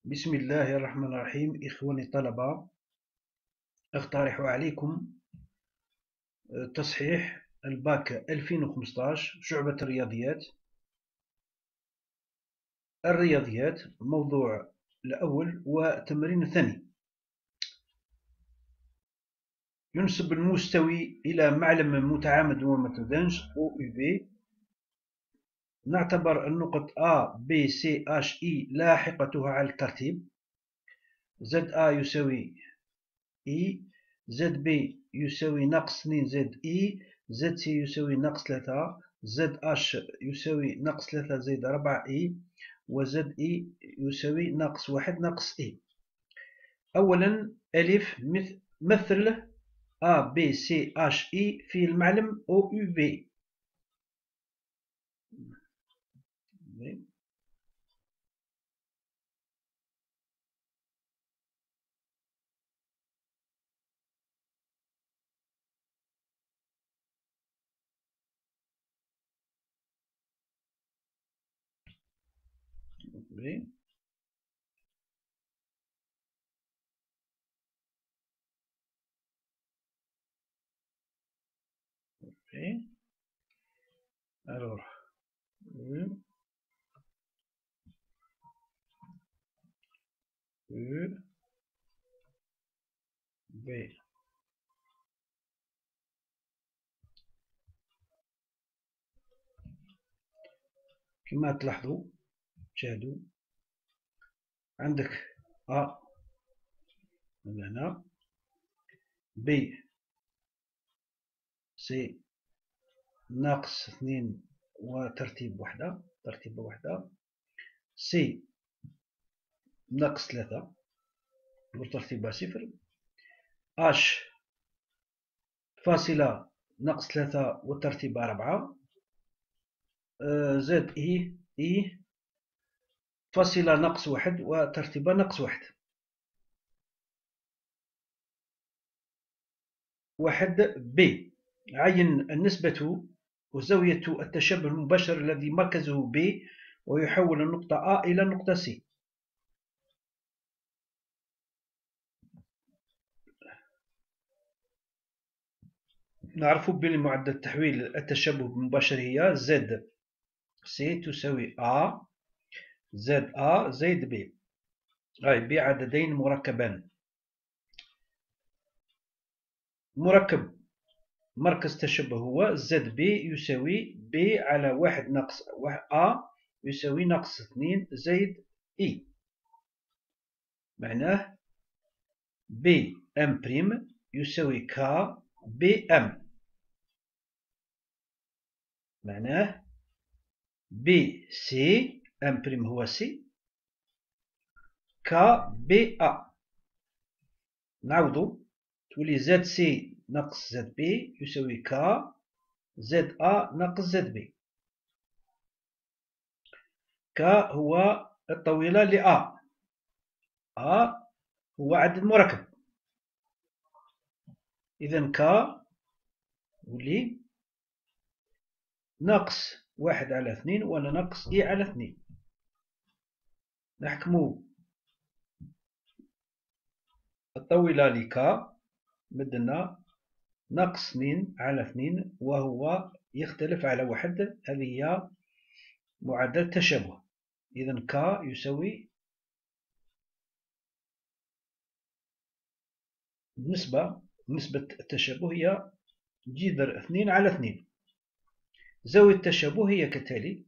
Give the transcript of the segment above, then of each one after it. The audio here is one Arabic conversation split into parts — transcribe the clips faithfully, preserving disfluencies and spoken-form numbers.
بسم الله الرحمن الرحيم. إخواني الطلبة، أقترح عليكم تصحيح الباك ألفين وخمسطاش شعبة الرياضيات. الرياضيات موضوع الأول والتمرين الثاني. ينسب المستوي إلى معلم متعامد ومتدنج أو يو بي. نعتبر النقط A B C H I لاحقتها على الترتيب. زد A يساوي E، زد بي يساوي ناقص اثنين زد إي، زد سي يساوي ناقص ثلاثة، زد اش يساوي ناقص ثلاثة زائد أربعة إي، وزد إي يساوي ناقص واحد ناقص إي. أولا ألف مثل أ بي سي اش إي في المعلم أو يو بي. Alors, U, U, B. كما تلاحظوا تشاهدوا عندك أ من هنا، ب سي ناقص اثنين وترتيب وحدة ترتيبة وحدة، سي ناقص ثلاثة وترتيبها صفر، اش فاصلة ناقص ثلاثة وترتيبها أربعة، زد إي إي فاصلة ناقص واحد وترتيبها ناقص واحد. واحد ب. عين النسبة وزاوية التشابه المباشر الذي مركزه ب ويحول النقطة A إلى النقطة C. نعرف بأن معدل تحويل التشابه المباشر هي زد سي تساوي A زد A زائد B، أي بعددين مركبان. مركب مركز تشابه هو زد بي يساوي ب على واحد ناقص أ يساوي ناقص اثنين زائد إي. معناه بي ام بريم يساوي ك بي ام. معناه بي سي ام بريم هو سي ك بي ا. نعوضو تولي زد سي ناقص زد بي يساوي ك زد ا ناقص زد بي. ك هو الطويلة ل أ، أ هو عدد مركب، إذا ك ولي ناقص واحد على اثنين ولا ناقص إي على اثنين. نحكمو الطويلة لك مدنا ناقص اثنين على اثنين وهو يختلف على واحد. هذه هي معدل التشابه. إذا ك يساوي نسبة نسبة التشابه هي جذر اثنين على اثنين. زاوية التشابه هي كالتالي.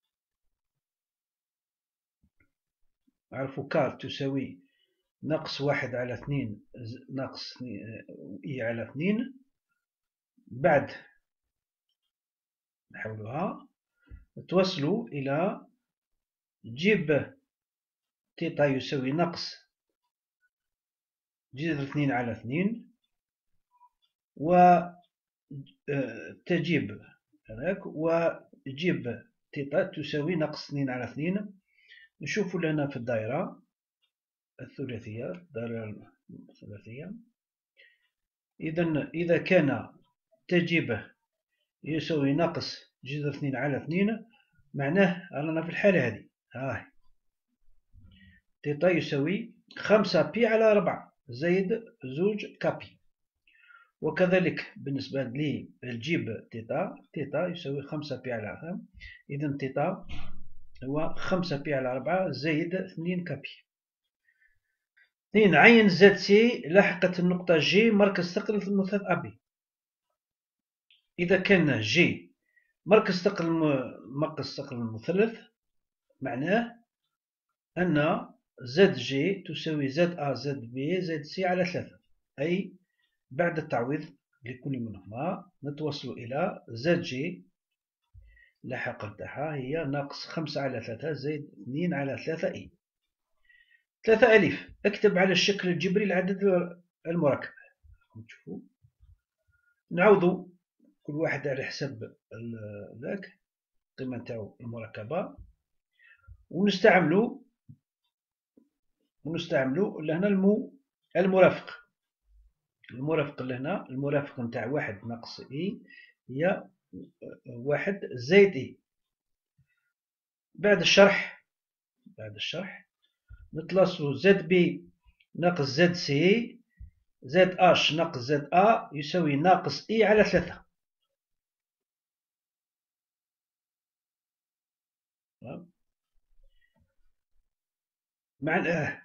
نعرفو ك تساوي ناقص واحد على اثنين ناقص إي على اثنين. بعد نحولها توصلوا إلى جيب تيتا يساوي ناقص جذر اثنين على اثنين وتجيب هناك وجيب تيتا تساوي ناقص اثنين على اثنين. نشوفوا لنا في الدائرة الثلاثية الدائرة الثلاثية. إذا إذا كان تجيبه يساوي ناقص جذر اثنين على اثنين معناه رانا في الحالة هذه. هاي تيتا يساوي خمسة بي على ربعة زائد زوج كابي. وكذلك بالنسبة للجيب تيتا، تيتا يساوي خمسة بي على خمسة، إذا تيتا هو خمسة بي على ربعة زائد اثنين كابي. اثنين عين زد سي لاحقة النقطة جي مركز ثقل في المثلث أبي. إذا كان جي مركز ثقل مركز ثقل المثلث معناه أن زد جي تساوي زد أ زد بي زد سي على ثلاثة، أي بعد التعويض لكل منهما نتوصل إلى زد جي لاحقة نتاعها هي ناقص خمسة على ثلاثة زائد اثنين على ثلاثة إي. ثلاثة ألف اكتب على الشكل الجبري العدد المركب. تشوفوا نعوضوا كل واحد على حسب ذاك القيمة نتاعو المركبة، ونستعملوا ونستعملوا لهنا المو المرافق. المرافق لهنا المرافق نتاع واحد ناقص إي هي واحد زائد إي. بعد الشرح بعد الشرح نتلاصوا زد بي ناقص زد سي زد اش ناقص زد ا يساوي ناقص اي على ثلاثة. مع الآه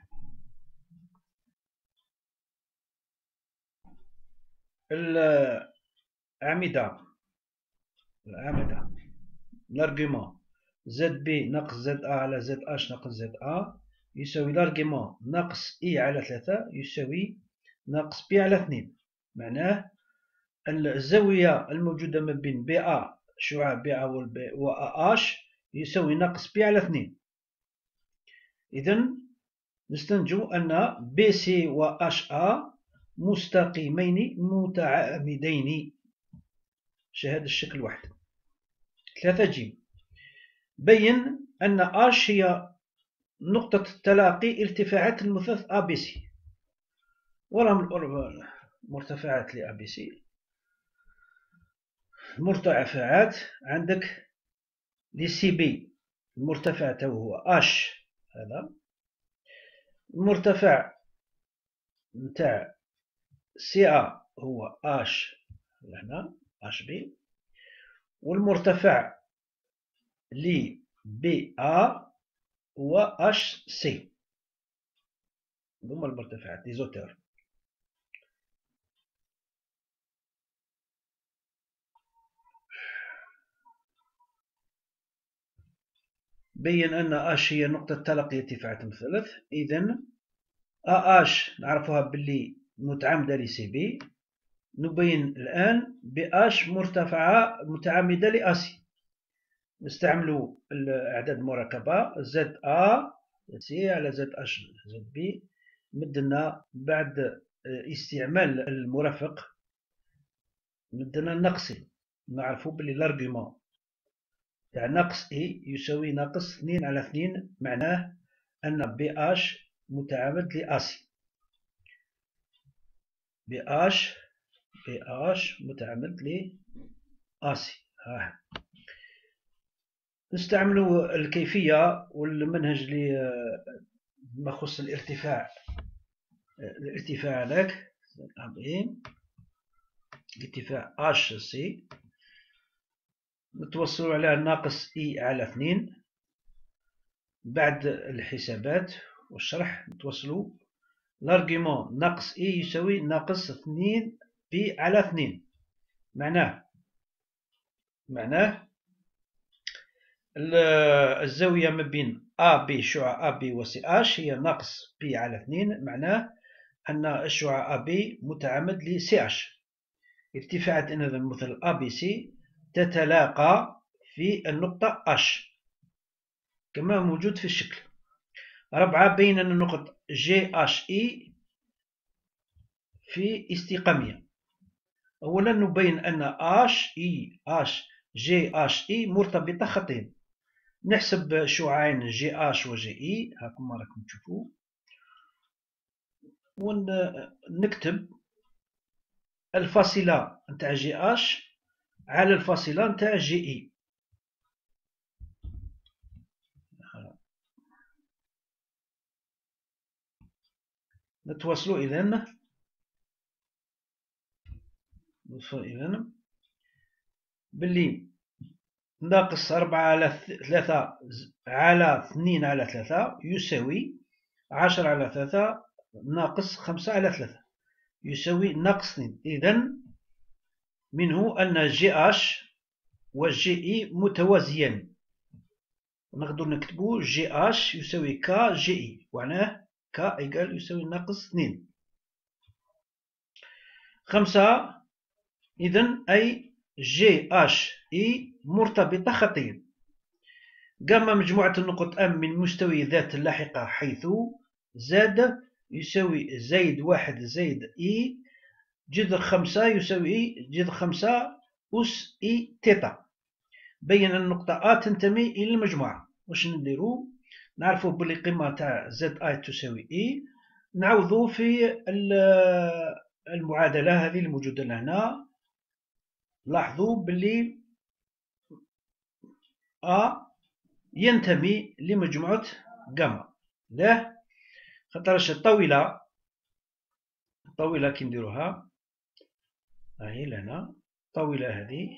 الأعمدة الأعمدة الارجيومون زد بي ناقص زد ا على زد اش ناقص زد ا يساوي الارجيومون ناقص اي على ثلاثة يساوي ناقص بي على اثنين. معناه الزاوية الموجودة ما بين بي ا شعاع بي ا و ا اش يساوي ناقص بي على اثنين. إذن نستنتج أن بي سي و اش ا مستقيمين متعامدين. هذا الشكل واحد. ثلاثة جيم بين أن اش هي نقطة تلاقي ارتفاعات المثلث أ بي سي. ورغم مرتفعات ل أ بي سي المرتفعات عندك لسي بي المرتفع تاعو هو اش، هذا المرتفع نتاع سي ا هو اش هنا اش بي، والمرتفع ل بي ا هو اش سي. هما المرتفعات دي زوتور. بين أن اش هي نقطة تلاقي ارتفاعات المثلث. إذن ا اش نعرفوها باللي متعامدة لسي بي. نبين الآن باش مرتفعة متعامدة لاسي. نستعملوا الأعداد المركبة زد ا سي على زد اش زد بي. مدنا بعد استعمال المرافق مدنا نقصي. نعرفوا بلي الارجيومون تاع ناقص اي يساوي ناقص اثنين على اثنين. معناه أن بي اش متعامد لاسي. بي اش بي اش متعامد لاسي. ها نستعملوا الكيفية والمنهج لما يخص الارتفاع. الارتفاع هذاك ارتفاع اش سي نتوصلوا على ناقص اي على اثنين. بعد الحسابات والشرح نتوصلوا الارجيومون ناقص اي يساوي ناقص اثنين بي على اثنين. معناه معناه الزاوية ما بين ا بي شعاع ا بي و سي اش هي ناقص بي على اثنين. معناه أن الشعاع ا بي متعامد ل سي اش. ارتفاعات هذا المثلث ا بي سي تتلاقى في النقطة اش كما موجود في الشكل. ربعة بين أن النقط جي اش اي في استقامية. أولا نبين أن اش اي اش جي اش اي مرتبطة خطين. نحسب شعاعين جي اش و جي اي هاكم راكم تشوفوا، ونكتب الفاصلة نتاع جي اش على الفاصلة نتاع جي اي. نتواصلوا إذن نتواصلوا إذن باللي ناقص أربعة على ثلاثة على اثنين على ثلاثة يساوي عشرة على ثلاثة ناقص خمسة على ثلاثة يساوي ناقص اثنين. إذن منه أن جي اش و جي اي متوازيان. نقدر نكتبو جي اش يساوي ك جي اي، معناه ك إيكال يساوي ناقص اثنين. خمسة إذن أي جي اش اي مرتبطة خطيا. جاما مجموعة النقط ام من مستوي ذات اللاحقة حيث زاد يساوي زايد واحد زايد اي جذر خمسة يساوي اي جذر خمسة أس اي تيتا. بين أن النقطة أ تنتمي إلى المجموعة. واش نديرو؟ نعرفو بلي قيمة تاع زد اي تساوي اي، نعوضو في المعادلة هذه الموجودة لهنا. لاحظوا بلي أ ينتمي لمجموعة جاما. لا خاطرش الطاولة الطاولة كي نديروها هاهي لهنا الطاولة هذه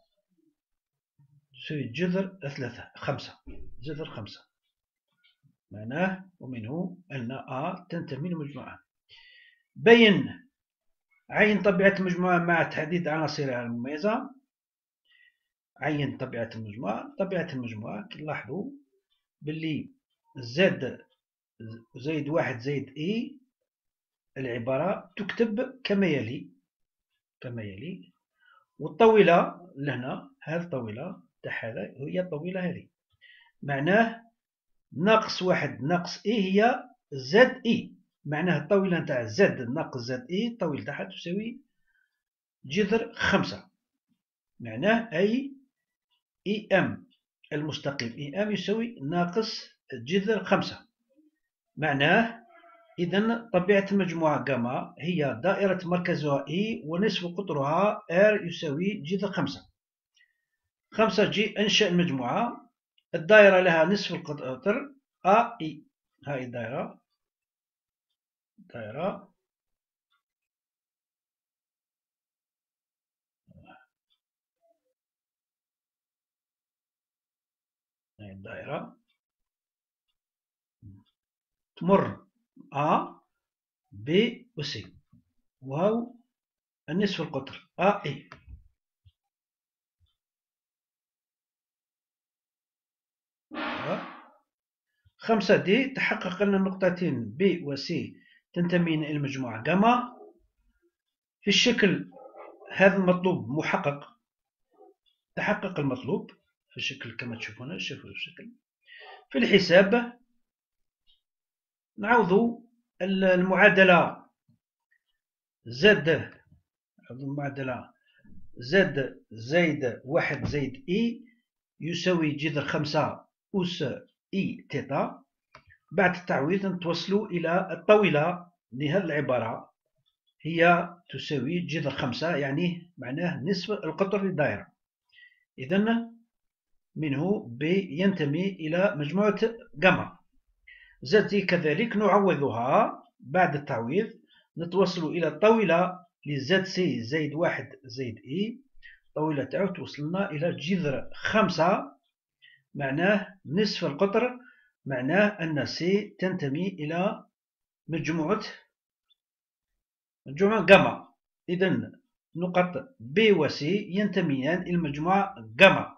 تساوي جذر ثلاثة خمسة جذر خمسة، معناه ومنه أن أ تنتمي لمجموعة. بين عين طبيعة المجموعة مع تحديد عناصرها المميزة. عين طبيعة المجموعة. طبيعة المجموعة كنلاحظوا باللي زد زايد واحد زايد اي العبارة تكتب كما يلي كما يلي. والطويلة لهنا هذه الطويلة تاع هذا هي الطويلة هذه، معناه ناقص واحد ناقص اي هي زد اي، معناه الطويلة نتاع زد ناقص زد اي الطويلة تاعها تساوي جذر خمسة، معناه أي اي ام المستقيم اي ام يساوي ناقص جذر خمسة. معناه إذن طبيعة المجموعة جاما هي دائرة مركزها اي ونصف قطرها ار يساوي جذر خمسة. خمسة جي انشأ المجموعة. الدائرة لها نصف القطر ا اي. هاي الدائرة دائرة هاي الدائرة تمر ا ب و سي، وهو النصف القطر ا اي. خمسة دي تحقق أن النقطتين ب و سي تنتمين إلى المجموعة جاما. في الشكل هذا المطلوب محقق. تحقق المطلوب في الشكل كما تشوفون. شوفوا الشكل. في الحساب نعوض المعادلة زد المعادلة زد زايد واحد زايد اي يساوي جذر خمسة أس اي تيتا. بعد التعويض نتوصلوا إلى الطاولة لهذه العبارة هي تساوي جذر خمسة، يعني معناه نصف القطر للدائرة. إذن منه ب ينتمي إلى مجموعة جاما. زد كذلك نعوضها بعد التعويض. نتوصل إلى الطاولة لزد سي زايد واحد زايد إي. الطاولة تاعو توصلنا إلى جذر خمسة، معناه نصف القطر، معناه أن سي تنتمي إلى مجموعة مجموعة جاما. إذن نقط ب و سي ينتميان إلى مجموعة جاما.